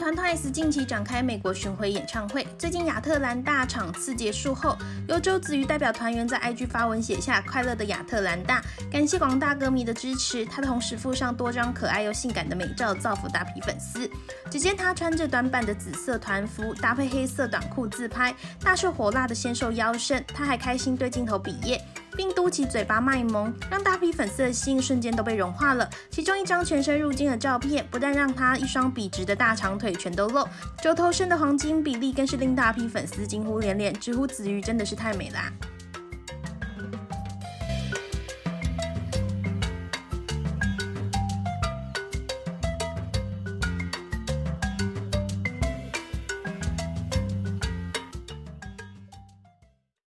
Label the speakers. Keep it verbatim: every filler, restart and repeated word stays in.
Speaker 1: 团 Twice 近期展开美国巡回演唱会，最近亚特兰大场次结束后，由周子瑜代表团员在 I G 发文写下快乐的亚特兰大，感谢广大歌迷的支持。他同时附上多张可爱又性感的美照，造福大批粉丝。只见他穿着短版的紫色团服，搭配黑色短裤自拍，大秀火辣的纤瘦腰身。他还开心对镜头比耶，并嘟起嘴巴卖萌，让大批粉丝的心瞬间都被融化了。其中一张全身入镜的照片，不但让他一双笔直的大长腿全都露，肘头身的黄金比例更是令大批粉丝惊呼连连，直呼子瑜真的是太美啦。